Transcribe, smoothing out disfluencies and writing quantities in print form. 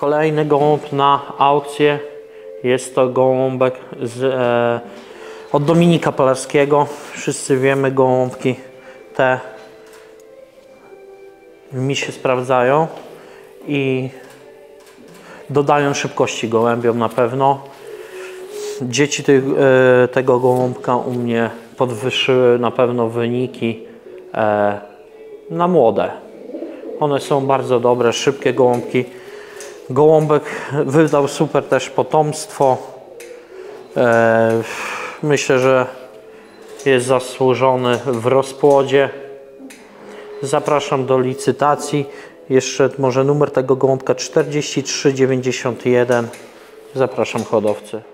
Kolejny gołąb na aukcję. Jest to gołąbek od Dominika Polarskiego. Wszyscy wiemy, gołąbki te mi się sprawdzają i dodają szybkości gołębiom na pewno. Dzieci tego gołąbka u mnie podwyższyły na pewno wyniki na młode. One są bardzo dobre, szybkie gołąbki. Gołąbek wydał super też potomstwo. Myślę, że jest zasłużony w rozpłodzie. Zapraszam do licytacji. Jeszcze może numer tego gołąbka 4391. Zapraszam hodowcę.